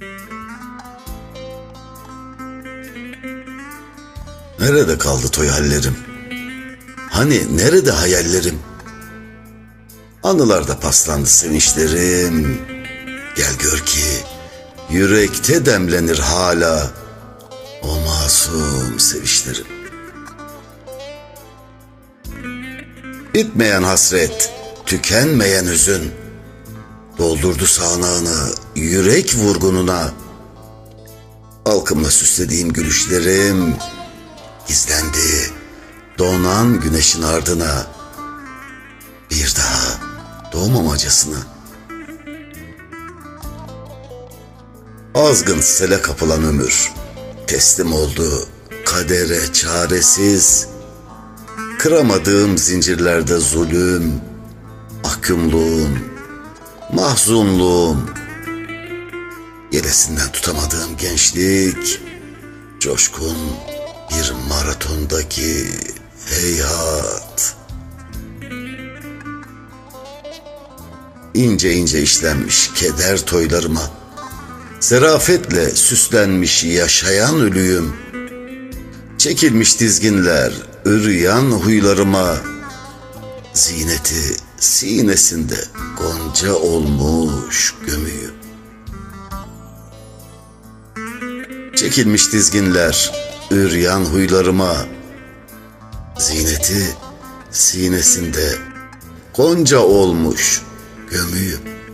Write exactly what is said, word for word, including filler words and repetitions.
Nerede kaldı toy hallerim? Hani nerede hayallerim? Anılarda paslandı sevinçlerim. Gel gör ki yürekte demlenir hala o masum sevişlerim. Bitmeyen hasret, tükenmeyen hüzün doldurdu sağanağını yürek vurgununa. Halkımla süslediğim gülüşlerim gizlendi donan güneşin ardına, bir daha doğmamacasına. Azgın sele kapılan ömür teslim oldu kadere çaresiz. Kıramadığım zincirlerde zulüm, mahkumluğum, mahzunluğum, yelesinden tutamadığım gençlik, coşkun bir maratondaki heyhat. İnce ince işlenmiş keder toylarıma, zerafetle süslenmiş yaşayan ölüyüm. Çekilmiş dizginler, üryan huylarıma, zineti sinesinde gonca olmuş gömüyüm. Çekilmiş dizginler, üryan huylarıma, zineti sinesinde gonca olmuş gömüyüm.